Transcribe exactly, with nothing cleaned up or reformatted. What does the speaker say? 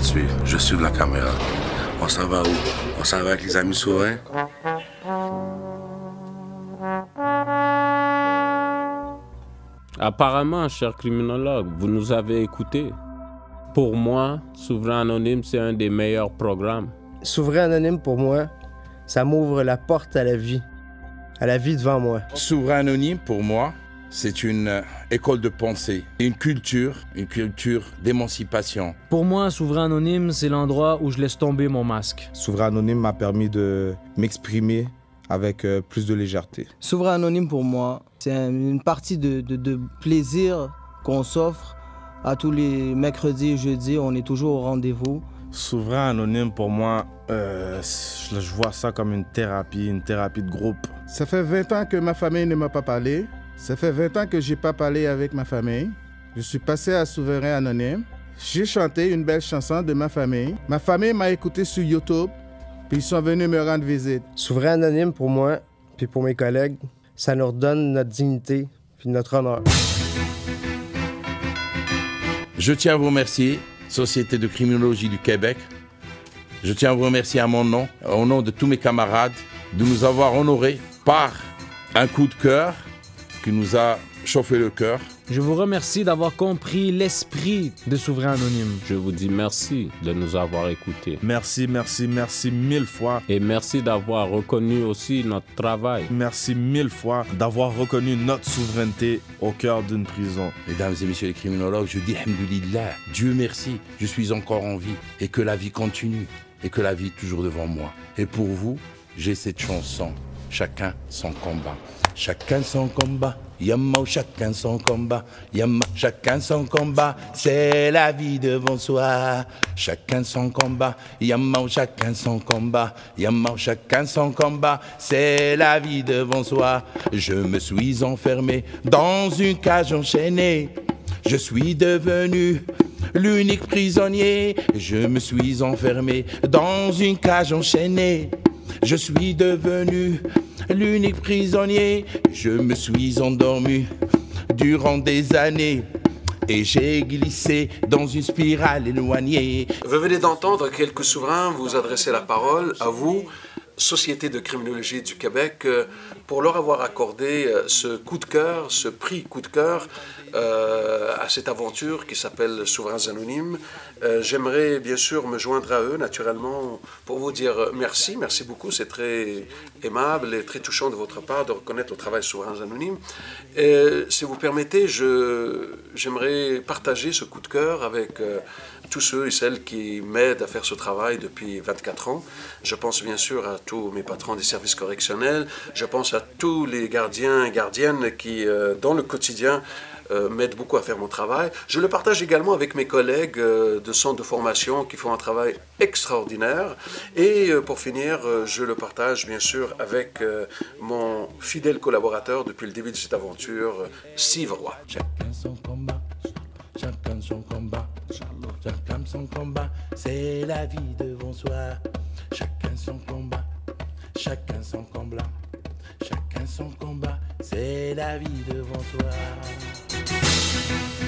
suis, je suis de la caméra. On s'en va où? On s'en va avec les amis souverains? Apparemment, cher criminologue, vous nous avez écoutés. Pour moi, Souverain Anonyme, c'est un des meilleurs programmes. Souverain Anonyme, pour moi, ça m'ouvre la porte à la vie, à la vie devant moi. Souverain Anonyme, pour moi, c'est une euh, école de pensée, une culture, une culture d'émancipation. Pour moi, Souverain Anonyme, c'est l'endroit où je laisse tomber mon masque. Souverain Anonyme m'a permis de m'exprimer avec euh, plus de légèreté. Souverain Anonyme, pour moi, c'est une partie de, de, de plaisir qu'on s'offre à tous les mercredis et jeudis. On est toujours au rendez-vous. Souverain Anonyme, pour moi, euh, je vois ça comme une thérapie, une thérapie de groupe. Ça fait vingt ans que ma famille ne m'a pas parlé. Ça fait vingt ans que je n'ai pas parlé avec ma famille. Je suis passé à Souverain Anonyme. J'ai chanté une belle chanson de ma famille. Ma famille m'a écouté sur YouTube, puis ils sont venus me rendre visite. Souverain Anonyme, pour moi, puis pour mes collègues, ça nous redonne notre dignité, puis notre honneur. Je tiens à vous remercier, Société de criminologie du Québec. Je tiens à vous remercier à mon nom, au nom de tous mes camarades, de nous avoir honorés par un coup de cœur qui nous a chauffé le cœur. Je vous remercie d'avoir compris l'esprit de Souverain Anonyme. Je vous dis merci de nous avoir écoutés. Merci, merci, merci mille fois. Et merci d'avoir reconnu aussi notre travail. Merci mille fois d'avoir reconnu notre souveraineté au cœur d'une prison. Mesdames et messieurs les criminologues, je dis alhamdoulilah, Dieu merci, je suis encore en vie et que la vie continue et que la vie est toujours devant moi. Et pour vous, j'ai cette chanson, chacun son combat. Chacun son combat, yamma, chacun son combat, yamma, chacun son combat, c'est la vie devant soi. Chacun son combat, yamma, chacun son combat, yamma, chacun son combat, c'est la vie devant soi. Je me suis enfermé dans une cage enchaînée, je suis devenu l'unique prisonnier. Je me suis enfermé dans une cage enchaînée, je suis devenu l'unique prisonnier. Je me suis endormi durant des années et j'ai glissé dans une spirale éloignée. Vous venez d'entendre quelques souverains vous adresser la parole, à vous, Société de criminologie du Québec, pour leur avoir accordé ce coup de cœur, ce prix coup de cœur euh, à cette aventure qui s'appelle Souverains Anonymes. Euh, J'aimerais bien sûr me joindre à eux, naturellement, pour vous dire merci. Merci beaucoup, c'est très aimable et très touchant de votre part de reconnaître le travail Souverains Anonymes. Et, si vous permettez, j'aimerais partager ce coup de cœur avec euh, tous ceux et celles qui m'aident à faire ce travail depuis vingt-quatre ans. Je pense bien sûr à tous mes patrons des services correctionnels, je pense à tous les gardiens et gardiennes qui, euh, dans le quotidien, euh, m'aident beaucoup à faire mon travail. Je le partage également avec mes collègues euh, de centres de formation qui font un travail extraordinaire. Et euh, pour finir, euh, je le partage bien sûr avec euh, mon fidèle collaborateur depuis le début de cette aventure, euh, Steve Roy. Chacun son combat, chacun son combat, chacun son combat, c'est la vie devant soi. Chacun son combat, chacun son combat, chacun son combat, c'est la vie devant soi.